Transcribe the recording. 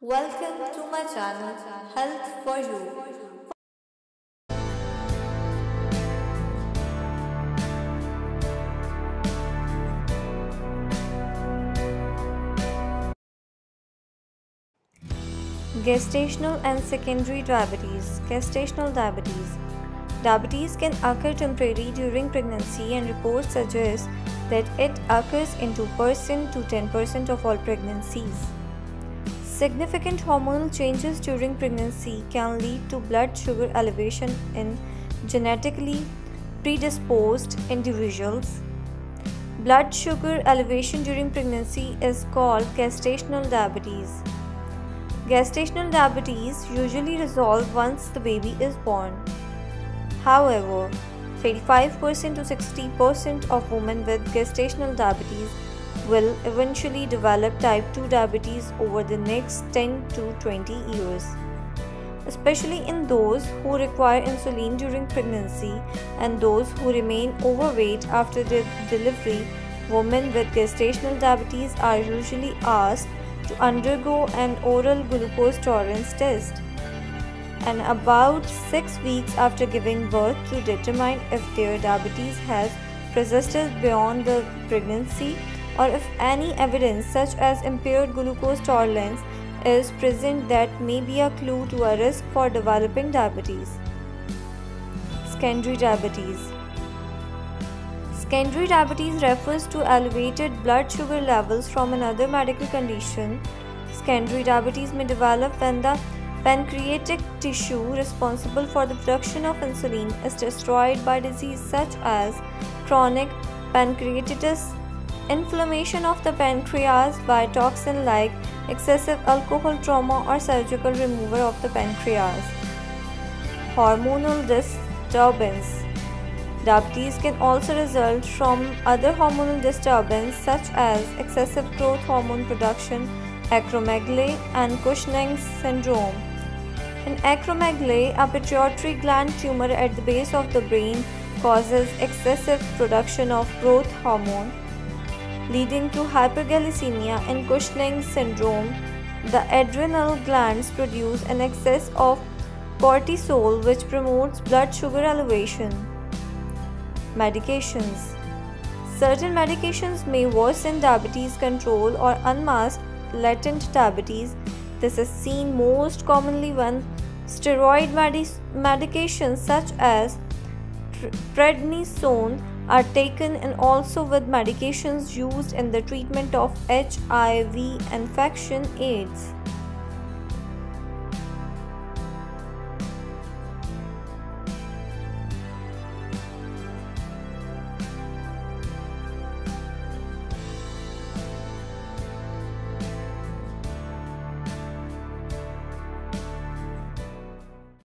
Welcome to my channel Health for You. Gestational and secondary diabetes. Gestational diabetes. Diabetes can occur temporarily during pregnancy, and reports suggest that it occurs in 2% to 10% of all pregnancies. Significant hormonal changes during pregnancy can lead to blood sugar elevation in genetically predisposed individuals. Blood sugar elevation during pregnancy is called gestational diabetes. Gestational diabetes usually resolves once the baby is born. However, 35% to 60% of women with gestational diabetes will eventually develop type 2 diabetes over the next 10 to 20 years, especially in those who require insulin during pregnancy and those who remain overweight after their delivery. Women with gestational diabetes are usually asked to undergo an oral glucose tolerance test and about 6 weeks after giving birth to determine if their diabetes has persisted beyond the pregnancy or if any evidence such as impaired glucose tolerance is present that may be a clue to a risk for developing diabetes. Secondary diabetes. Secondary diabetes refers to elevated blood sugar levels from another medical condition. Secondary diabetes may develop when the pancreatic tissue responsible for the production of insulin is destroyed by disease such as chronic pancreatitis, inflammation of the pancreas by toxin like excessive alcohol trauma, or surgical removal of the pancreas. Hormonal disturbance. Diabetes can also result from other hormonal disturbance such as excessive growth hormone production, acromegaly, and Cushing's syndrome. In acromegaly, a pituitary gland tumor at the base of the brain causes excessive production of growth hormone, leading to hyperglycemia. In Cushing's syndrome, the adrenal glands produce an excess of cortisol, which promotes blood sugar elevation. Medications. Certain medications may worsen diabetes control or unmask latent diabetes. This is seen most commonly when steroid medications such as prednisone are taken, and also with medications used in the treatment of HIV infection, AIDS.